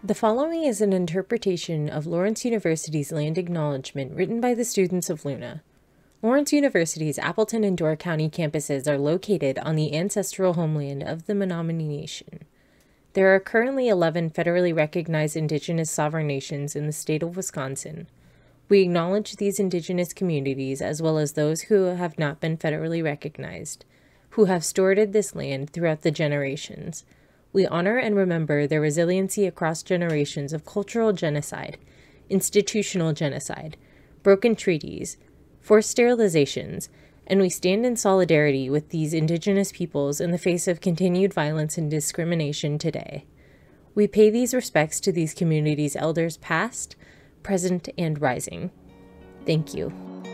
The following is an interpretation of Lawrence University's land acknowledgement written by the students of LUNA. Lawrence University's Appleton and Door County campuses are located on the ancestral homeland of the Menominee Nation. There are currently 11 federally recognized Indigenous sovereign nations in the state of Wisconsin. We acknowledge these Indigenous communities as well as those who have not been federally recognized, who have stewarded this land throughout the generations. We honor and remember their resiliency across generations of cultural genocide, institutional genocide, broken treaties, forced sterilizations, and we stand in solidarity with these Indigenous peoples in the face of continued violence and discrimination today. We pay these respects to these communities' elders past, present, and rising. Thank you.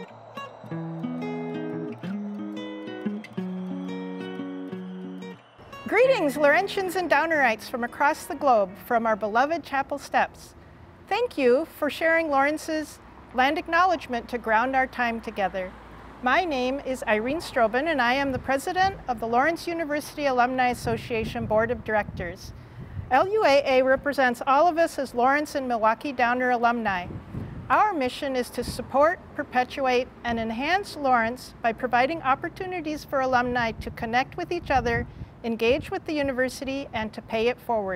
Greetings, Laurentians and Downerites from across the globe, from our beloved chapel steps. Thank you for sharing Lawrence's land acknowledgement to ground our time together. My name is Irene Strohbeen, and I am the president of the Lawrence University Alumni Association Board of Directors. LUAA represents all of us as Lawrence and Milwaukee-Downer alumni. Our mission is to support, perpetuate, and enhance Lawrence by providing opportunities for alumni to connect with each other, engage with the university, and to pay it forward.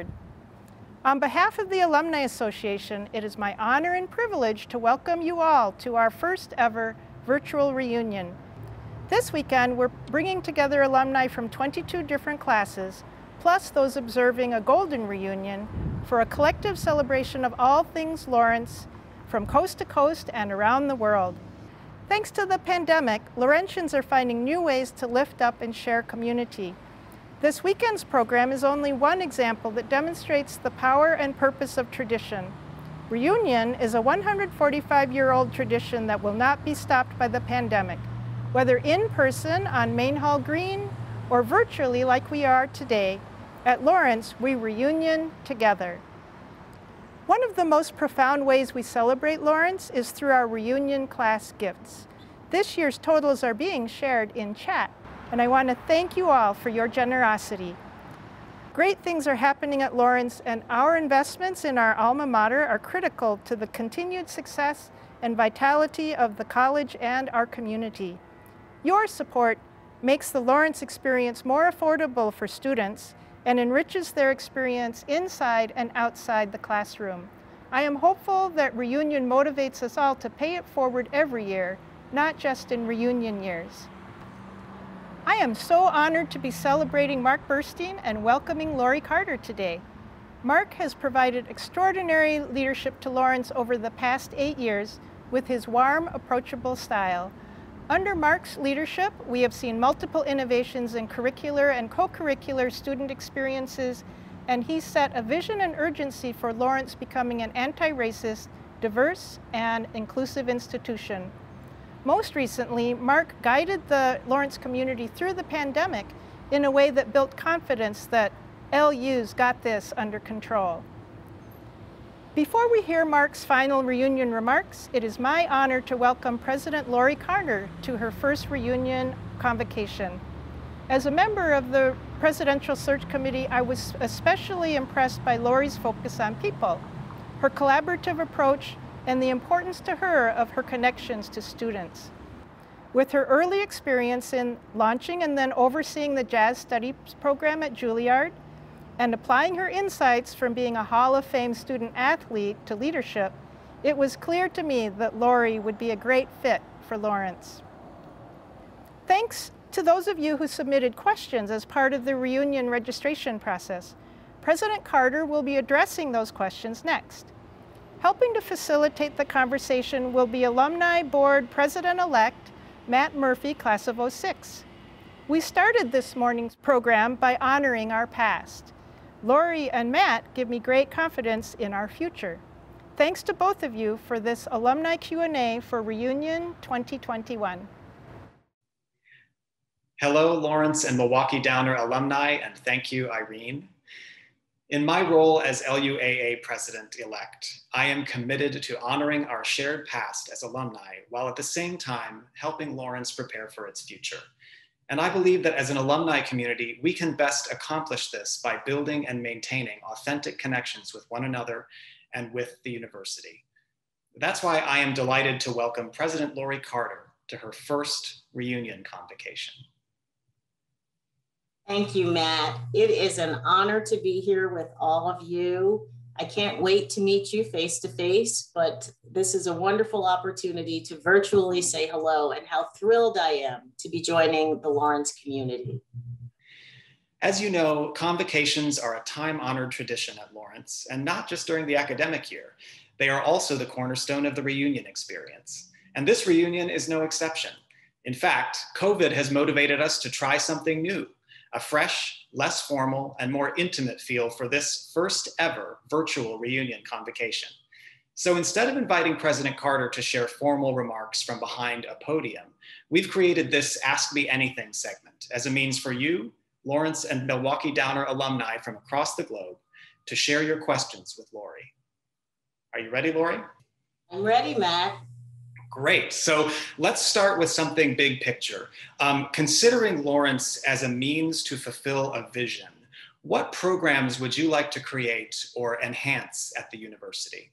On behalf of the Alumni Association, it is my honor and privilege to welcome you all to our first ever virtual reunion. This weekend, we're bringing together alumni from 22 different classes, plus those observing a golden reunion for a collective celebration of all things Lawrence from coast to coast and around the world. Thanks to the pandemic, Laurentians are finding new ways to lift up and share community. This weekend's program is only one example that demonstrates the power and purpose of tradition. Reunion is a 145-year-old tradition that will not be stopped by the pandemic. Whether in person on Main Hall Green or virtually like we are today, at Lawrence, we reunion together. One of the most profound ways we celebrate Lawrence is through our reunion class gifts. This year's totals are being shared in chat, and I want to thank you all for your generosity. Great things are happening at Lawrence, and our investments in our alma mater are critical to the continued success and vitality of the college and our community. Your support makes the Lawrence experience more affordable for students and enriches their experience inside and outside the classroom. I am hopeful that reunion motivates us all to pay it forward every year, not just in reunion years. I am so honored to be celebrating Mark Burstein and welcoming Laurie Carter today. Mark has provided extraordinary leadership to Lawrence over the past 8 years with his warm, approachable style. Under Mark's leadership, we have seen multiple innovations in curricular and co-curricular student experiences, and he set a vision and urgency for Lawrence becoming an anti-racist, diverse, and inclusive institution. Most recently, Mark guided the Lawrence community through the pandemic in a way that built confidence that LU's got this under control. Before we hear Mark's final reunion remarks, it is my honor to welcome President Laurie Carter to her first reunion convocation. As a member of the Presidential Search Committee, I was especially impressed by Laurie's focus on people, her collaborative approach, and the importance to her of her connections to students. With her early experience in launching and then overseeing the Jazz Studies program at Juilliard, and applying her insights from being a Hall of Fame student athlete to leadership, it was clear to me that Laurie would be a great fit for Lawrence. Thanks to those of you who submitted questions as part of the reunion registration process. President Carter will be addressing those questions next. Helping to facilitate the conversation will be Alumni Board President-elect Matt Murphy, class of '06. We started this morning's program by honoring our past. Laurie and Matt give me great confidence in our future. Thanks to both of you for this alumni Q&A for Reunion 2021. Hello, Lawrence and Milwaukee-Downer alumni, and thank you, Irene. In my role as LUAA President-elect, I am committed to honoring our shared past as alumni while at the same time helping Lawrence prepare for its future. And I believe that as an alumni community, we can best accomplish this by building and maintaining authentic connections with one another and with the university. That's why I am delighted to welcome President Laurie Carter to her first reunion convocation. Thank you, Matt. It is an honor to be here with all of you. I can't wait to meet you face to face, but this is a wonderful opportunity to virtually say hello, and how thrilled I am to be joining the Lawrence community. As you know, convocations are a time-honored tradition at Lawrence, and not just during the academic year. They are also the cornerstone of the reunion experience. And this reunion is no exception. In fact, COVID has motivated us to try something new, a fresh, less formal, and more intimate feel for this first ever virtual reunion convocation. So instead of inviting President Carter to share formal remarks from behind a podium, we've created this Ask Me Anything segment as a means for you, Lawrence and Milwaukee-Downer alumni from across the globe, to share your questions with Laurie. Are you ready, Laurie? I'm ready, Matt. Great. So let's start with something big picture. Considering Lawrence as a means to fulfill a vision, what programs would you like to create or enhance at the university?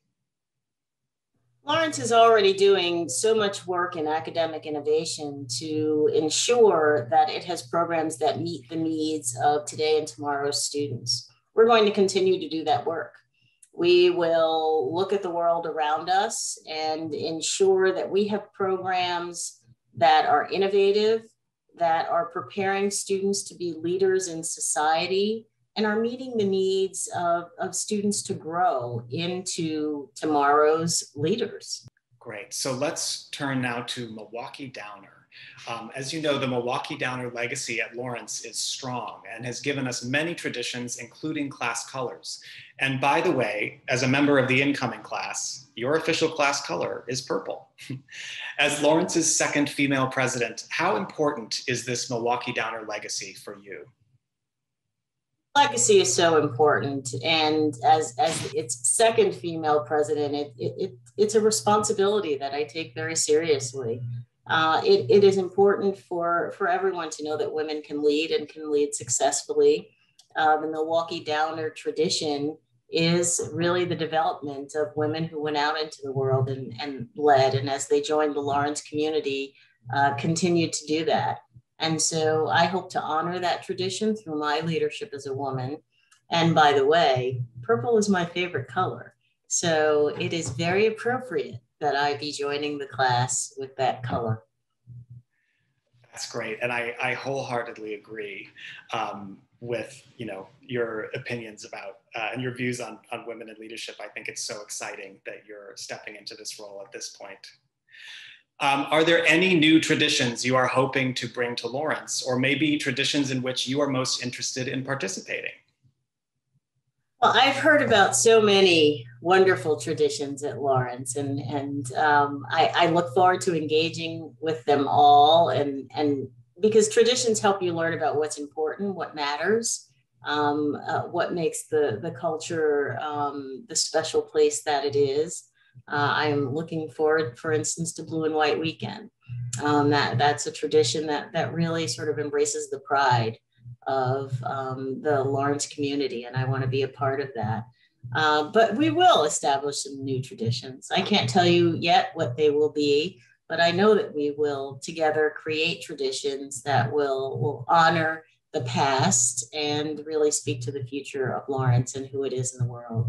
Lawrence is already doing so much work in academic innovation to ensure that it has programs that meet the needs of today and tomorrow's students. We're going to continue to do that work. We will look at the world around us and ensure that we have programs that are innovative, that are preparing students to be leaders in society, and are meeting the needs of students to grow into tomorrow's leaders. Great. So let's turn now to Milwaukee-Downer. As you know, the Milwaukee-Downer legacy at Lawrence is strong and has given us many traditions, including class colors. And by the way, as a member of the incoming class, your official class color is purple. As Lawrence's second female president, how important is this Milwaukee-Downer legacy for you? Legacy is so important, and as its second female president, it's a responsibility that I take very seriously. It is important for everyone to know that women can lead and can lead successfully. The Milwaukee-Downer tradition is really the development of women who went out into the world and led, and as they joined the Lawrence community, continued to do that. And so I hope to honor that tradition through my leadership as a woman. And by the way, purple is my favorite color. So it is very appropriate that I be joining the class with that color. That's great. And I wholeheartedly agree with your opinions about and your views on women in leadership. I think it's so exciting that you're stepping into this role at this point. Are there any new traditions you are hoping to bring to Lawrence, or maybe traditions in which you are most interested in participating? Well, I've heard about so many wonderful traditions at Lawrence, and I look forward to engaging with them all, and because traditions help you learn about what's important, what matters, what makes the culture the special place that it is. I am looking forward, for instance, to Blue and White Weekend. That's a tradition that really sort of embraces the pride of the Lawrence community, and I want to be a part of that. But we will establish some new traditions. I can't tell you yet what they will be, but I know that we will together create traditions that will honor the past and really speak to the future of Lawrence and who it is in the world.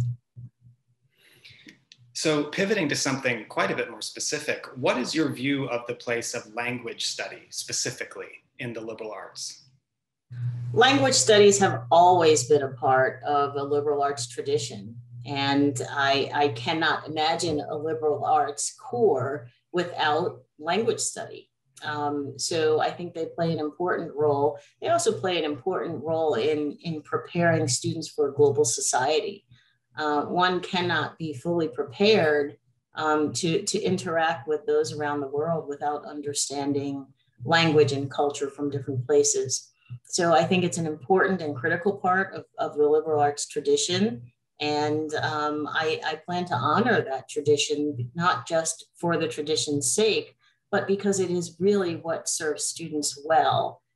So pivoting to something quite a bit more specific, what is your view of the place of language study specifically in the liberal arts? Language studies have always been a part of a liberal arts tradition, and I cannot imagine a liberal arts core without language study. So I think they play an important role. They also play an important role in preparing students for a global society. One cannot be fully prepared to interact with those around the world without understanding language and culture from different places. So I think it's an important and critical part of the liberal arts tradition. And I plan to honor that tradition, not just for the tradition's sake, but because it is really what serves students well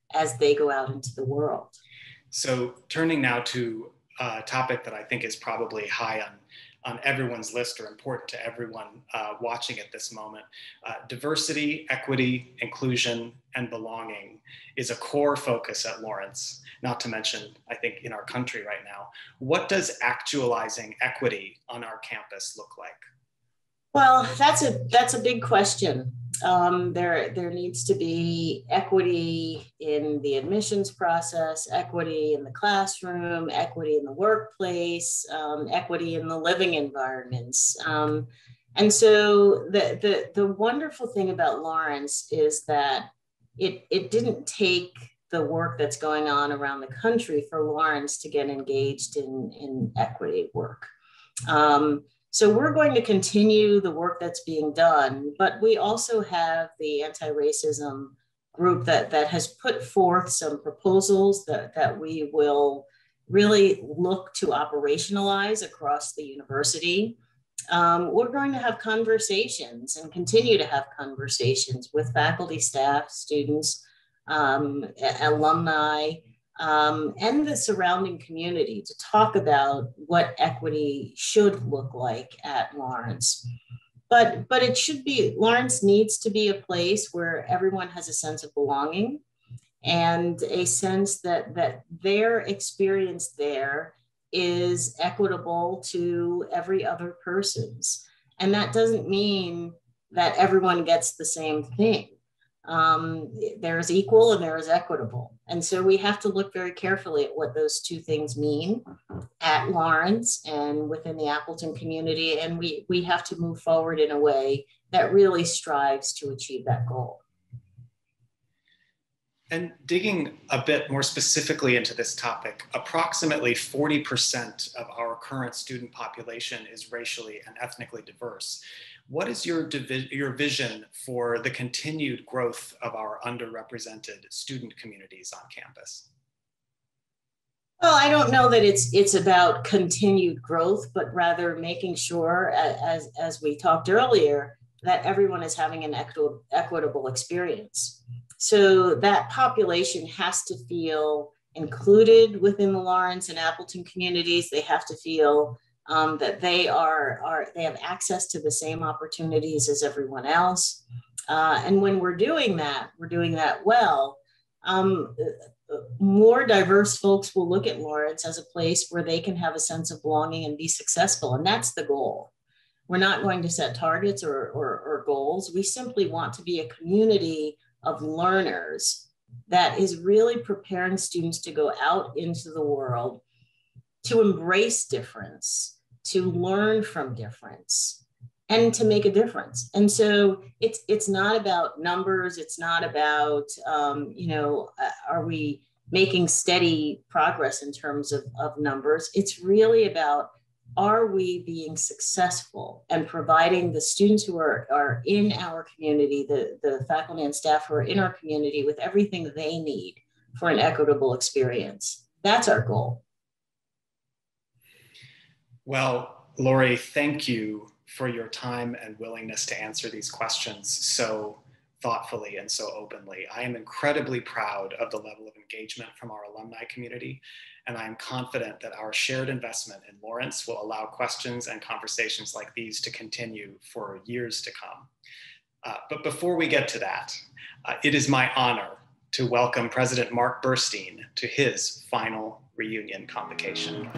as they go out into the world. So turning now to a topic that I think is probably high on everyone's list or important to everyone watching at this moment. Diversity, equity, inclusion, and belonging is a core focus at Lawrence, not to mention, I think, in our country right now. What does actualizing equity on our campus look like? Well, that's a big question. There needs to be equity in the admissions process, equity in the classroom, equity in the workplace, equity in the living environments. And so the wonderful thing about Lawrence is that it didn't take the work that's going on around the country for Lawrence to get engaged in equity work. So we're going to continue the work that's being done, but we also have the anti-racism group that has put forth some proposals that we will really look to operationalize across the university. We're going to have conversations and continue to have conversations with faculty, staff, students, alumni, and the surrounding community to talk about what equity should look like at Lawrence. But it should be, Lawrence needs to be a place where everyone has a sense of belonging and a sense that their experience there is equitable to every other person's. And that doesn't mean that everyone gets the same thing. There's equal and there is equitable. And so we have to look very carefully at what those two things mean at Lawrence and within the Appleton community. And we have to move forward in a way that really strives to achieve that goal. And digging a bit more specifically into this topic, approximately 40% of our current student population is racially and ethnically diverse. What is your vision for the continued growth of our underrepresented student communities on campus? Well, I don't know that it's about continued growth, but rather making sure, as we talked earlier, that everyone is having an equitable experience. So that population has to feel included within the Lawrence and Appleton communities. They have to feel that they have access to the same opportunities as everyone else. And when we're doing that well. More diverse folks will look at Lawrence as a place where they can have a sense of belonging and be successful. And that's the goal. We're not going to set targets or goals. We simply want to be a community of learners that is really preparing students to go out into the world, to embrace difference, to learn from difference, and to make a difference. And so it's not about numbers. It's not about, are we making steady progress in terms of numbers? It's really about, are we being successful and providing the students who are in our community, the faculty and staff who are in our community with everything they need for an equitable experience? That's our goal. Well, Laurie, thank you for your time and willingness to answer these questions so thoughtfully and so openly. I am incredibly proud of the level of engagement from our alumni community, and I am confident that our shared investment in Lawrence will allow questions and conversations like these to continue for years to come. But before we get to that, it is my honor to welcome President Mark Burstein to his final reunion convocation.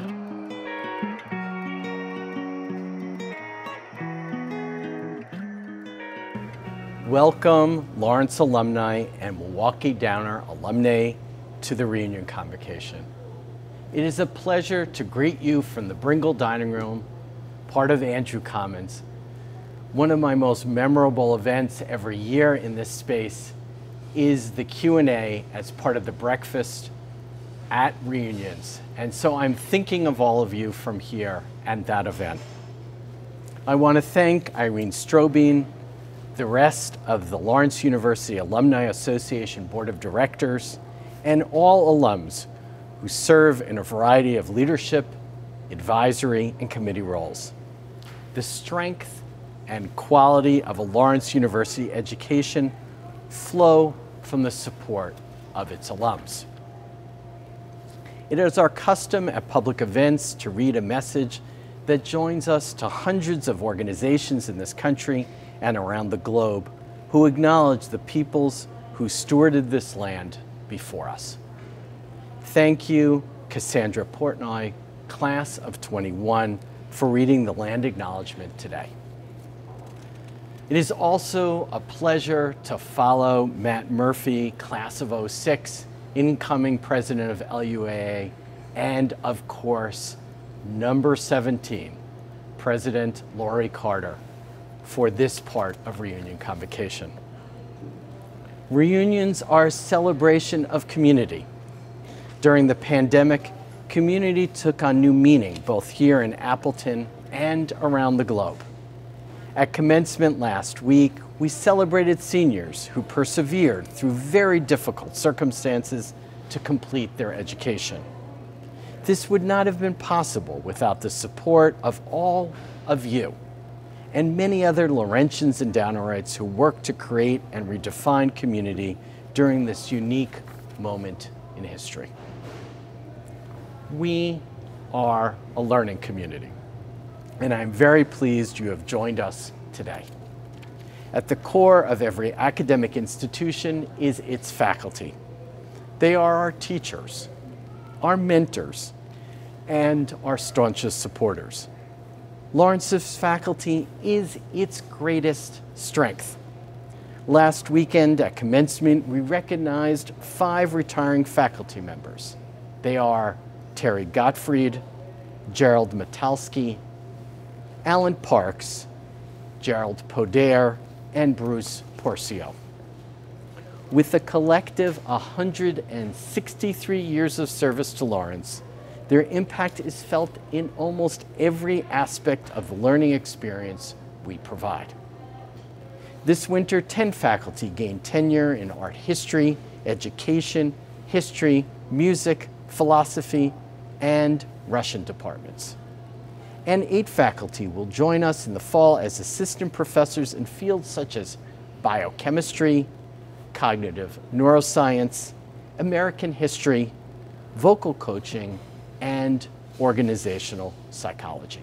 Welcome, Lawrence alumni and Milwaukee-Downer alumni to the reunion convocation. It is a pleasure to greet you from the Bringle Dining Room, part of Andrew Commons. One of my most memorable events every year in this space is the Q&A as part of the breakfast at reunions. And so I'm thinking of all of you from here and that event. I want to thank Irene Strohbeen, the rest of the Lawrence University Alumni Association Board of Directors, and all alums who serve in a variety of leadership, advisory, and committee roles. The strength and quality of a Lawrence University education flow from the support of its alums. It is our custom at public events to read a message that joins us to hundreds of organizations in this country and around the globe who acknowledge the peoples who stewarded this land before us. Thank you, Cassandra Portnoy, class of 21, for reading the land acknowledgement today. It is also a pleasure to follow Matt Murphy, class of 06, incoming president of LUAA, and of course, number 17, President Laurie Carter, for this part of Reunion Convocation. Reunions are a celebration of community. During the pandemic, community took on new meaning, both here in Appleton and around the globe. At commencement last week, we celebrated seniors who persevered through very difficult circumstances to complete their education. This would not have been possible without the support of all of you and many other Lawrentians and Downerites who worked to create and redefine community during this unique moment in history. We are a learning community, and I'm very pleased you have joined us today. At the core of every academic institution is its faculty. They are our teachers, our mentors, and our staunchest supporters. Lawrence's faculty is its greatest strength. Last weekend at commencement, we recognized 5 retiring faculty members. They are Terry Gottfried, Gerald Metalski, Alan Parks, Gerald Podair, and Bruce Porcio. With a collective 163 years of service to Lawrence, their impact is felt in almost every aspect of the learning experience we provide. This winter, 10 faculty gained tenure in art history, education, history, music, philosophy, and Russian departments. And 8 faculty will join us in the fall as assistant professors in fields such as biochemistry, cognitive neuroscience, American history, vocal coaching, and organizational psychology.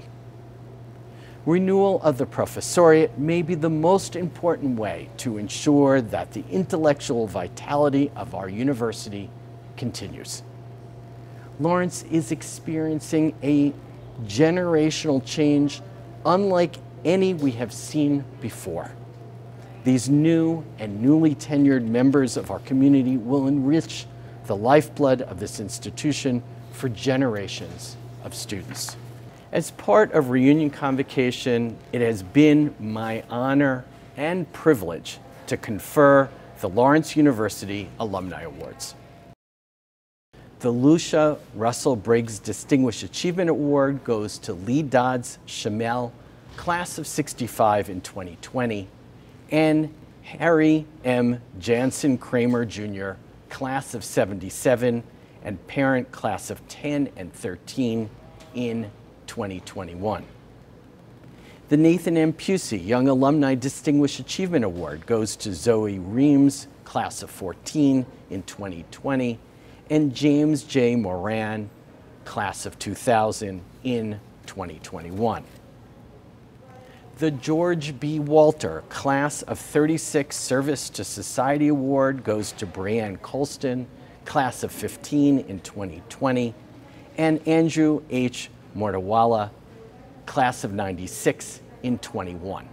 Renewal of the professoriate may be the most important way to ensure that the intellectual vitality of our university continues. Lawrence is experiencing a generational change unlike any we have seen before. These new and newly tenured members of our community will enrich the lifeblood of this institution for generations of students. As part of Reunion Convocation, it has been my honor and privilege to confer the Lawrence University Alumni Awards. The Lucia Russell Briggs Distinguished Achievement Award goes to Lee Dodds Shamel, class of 65 in 2020, and Harry M. Jansen Kramer Jr., class of 77, and parent class of 10 and 13 in 2021. The Nathan M. Pusey Young Alumni Distinguished Achievement Award goes to Zoe Reams, class of 14 in 2020, and James J. Moran, class of 2000 in 2021. The George B. Walter Class of 36 Service to Society Award goes to Brianne Colston, class of 15 in 2020, and Andrew H. Mordawala, class of 96 in 21.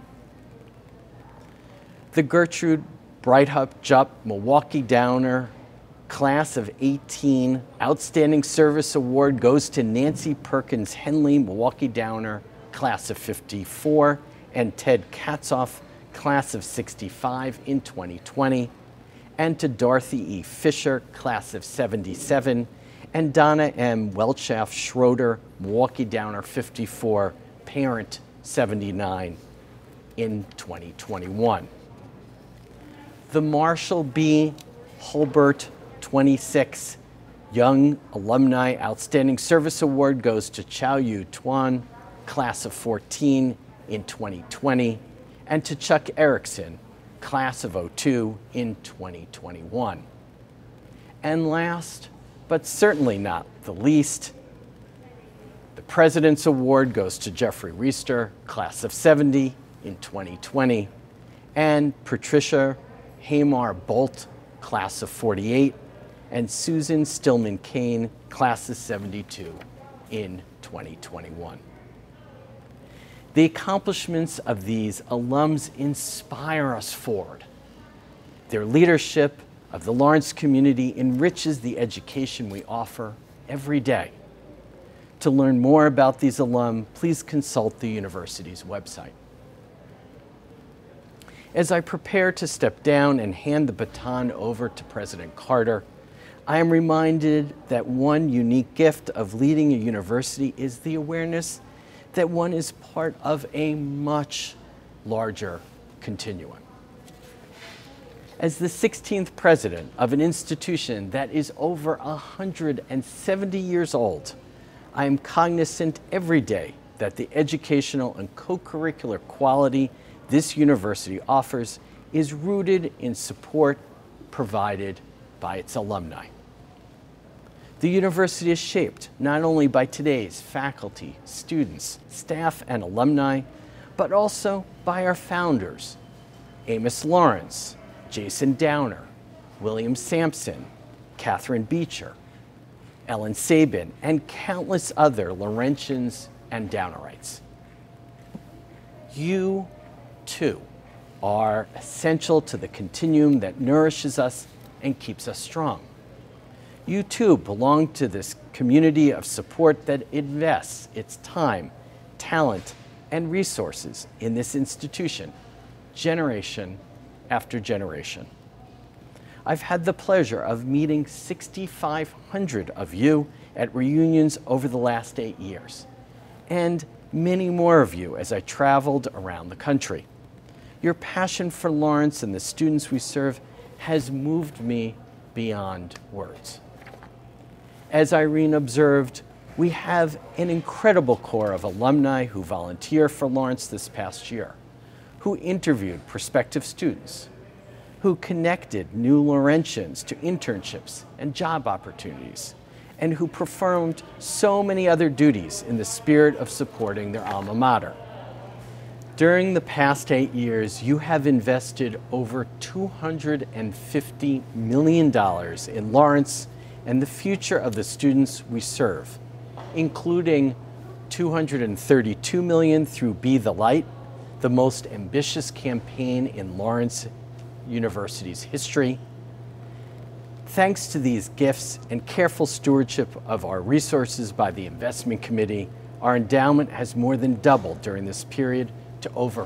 The Gertrude Breithaupt Jupp Milwaukee-Downer Class of 18 Outstanding Service Award goes to Nancy Perkins Henley Milwaukee-Downer, class of 54, and Ted Katzoff, class of 65 in 2020, and to Dorothy E. Fisher, class of 77, and Donna M. Welchaff Schroeder, Milwaukee-Downer 54, parent 79 in 2021. The Marshall B. Hulbert 26 Young Alumni Outstanding Service Award goes to Chow Yu Tuan, class of 14 in 2020, and to Chuck Erickson, class of 02 in 2021. And last, but certainly not the least, the President's Award goes to Jeffrey Reister, class of 70 in 2020, and Patricia Hamar Bolt, class of 48, and Susan Stillman Kane, class of 72 in 2021. The accomplishments of these alums inspire us forward. Their leadership of the Lawrence community enriches the education we offer every day. To learn more about these alum, please consult the university's website. As I prepare to step down and hand the baton over to President Carter, I am reminded that one unique gift of leading a university is the awareness that one is part of a much larger continuum. As the 16th president of an institution that is over 170 years old, I am cognizant every day that the educational and co-curricular quality this university offers is rooted in support provided by its alumni. The university is shaped not only by today's faculty, students, staff, and alumni, but also by our founders, Amos Lawrence, Jason Downer, William Sampson, Catherine Beecher, Ellen Sabin, and countless other Laurentians and Downerites. You, too, are essential to the continuum that nourishes us and keeps us strong. You, too, belong to this community of support that invests its time, talent, and resources in this institution, generation after generation. I've had the pleasure of meeting 6,500 of you at reunions over the last 8 years, and many more of you as I traveled around the country. Your passion for Lawrence and the students we serve has moved me beyond words. As Irene observed, we have an incredible core of alumni who volunteer for Lawrence this past year, who interviewed prospective students, who connected new Laurentians to internships and job opportunities, and who performed so many other duties in the spirit of supporting their alma mater. During the past 8 years, you have invested over $250 million in Lawrence and the future of the students we serve, including $232 million through Be the Light, the most ambitious campaign in Lawrence University's history. Thanks to these gifts and careful stewardship of our resources by the investment committee, our endowment has more than doubled during this period to over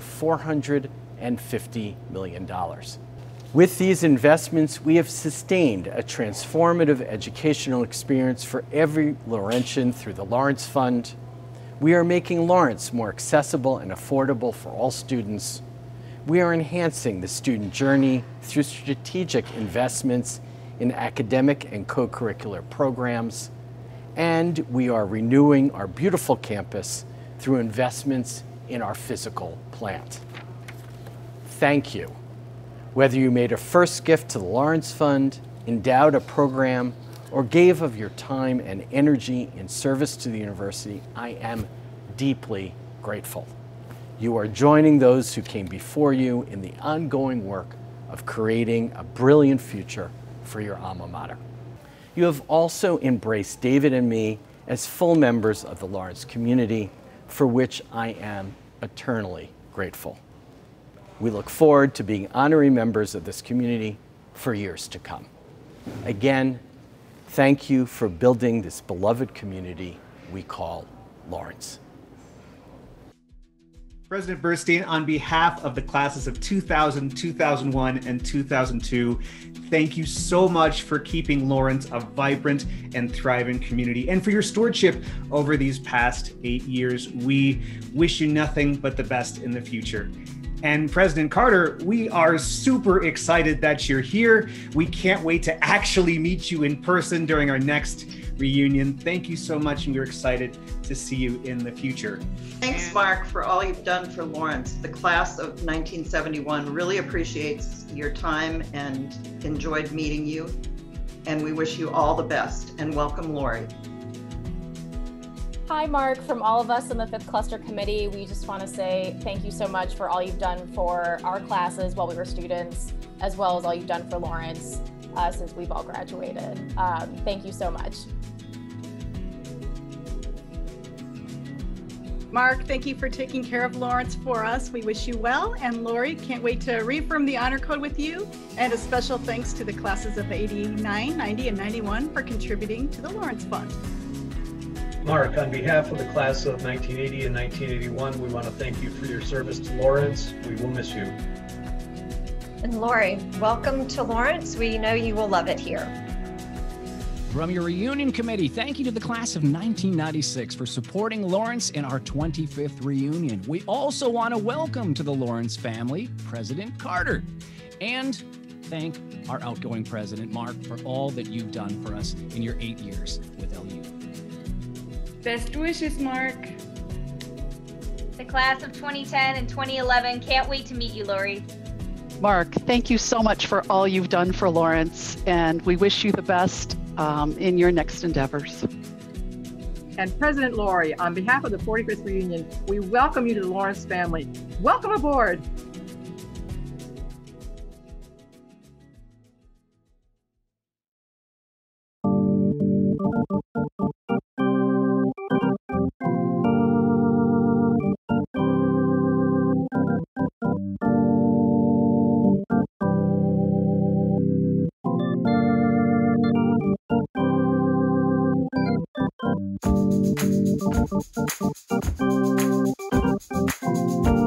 $450 million. With these investments, we have sustained a transformative educational experience for every Laurentian through the Lawrence Fund. We are making Lawrence more accessible and affordable for all students. We are enhancing the student journey through strategic investments in academic and co-curricular programs. And we are renewing our beautiful campus through investments in our physical plant. Thank you. Whether you made a first gift to the Lawrence Fund, endowed a program, or gave of your time and energy in service to the university, I am deeply grateful. You are joining those who came before you in the ongoing work of creating a brilliant future for your alma mater. You have also embraced David and me as full members of the Lawrence community, for which I am eternally grateful. We look forward to being honorary members of this community for years to come. Again, thank you for building this beloved community we call Lawrence. President Burstein, on behalf of the classes of 2000, 2001, and 2002, thank you so much for keeping Lawrence a vibrant and thriving community and for your stewardship over these past 8 years. We wish you nothing but the best in the future. And President Carter, we are super excited that you're here. We can't wait to actually meet you in person during our next reunion. Thank you so much, and we're excited to see you in the future. Thanks, Mark, for all you've done for Lawrence. The class of 1971 really appreciates your time and enjoyed meeting you. and we wish you all the best. And welcome, Laurie. Hi, Mark. From all of us in the 5th Cluster Committee, we just want to say thank you so much for all you've done for our classes while we were students, as well as all you've done for Lawrence since we've all graduated. Thank you so much. Mark, thank you for taking care of Lawrence for us. We wish you well. And Laurie, can't wait to reaffirm the honor code with you. And a special thanks to the classes of 89, 90, and 91 for contributing to the Lawrence Fund. Mark, on behalf of the class of 1980 and 1981, we want to thank you for your service to Lawrence. We will miss you. And Laurie, welcome to Lawrence. We know you will love it here. From your reunion committee, thank you to the class of 1996 for supporting Lawrence in our 25th reunion. We also want to welcome to the Lawrence family, President Carter, and thank our outgoing President Mark for all that you've done for us in your 8 years with LU. Best wishes, Mark. The class of 2010 and 2011, can't wait to meet you, Laurie. Mark, thank you so much for all you've done for Lawrence, and we wish you the best in your next endeavors. And President Laurie, on behalf of the 45th reunion, we welcome you to the Lawrence family. Welcome aboard. Thank you.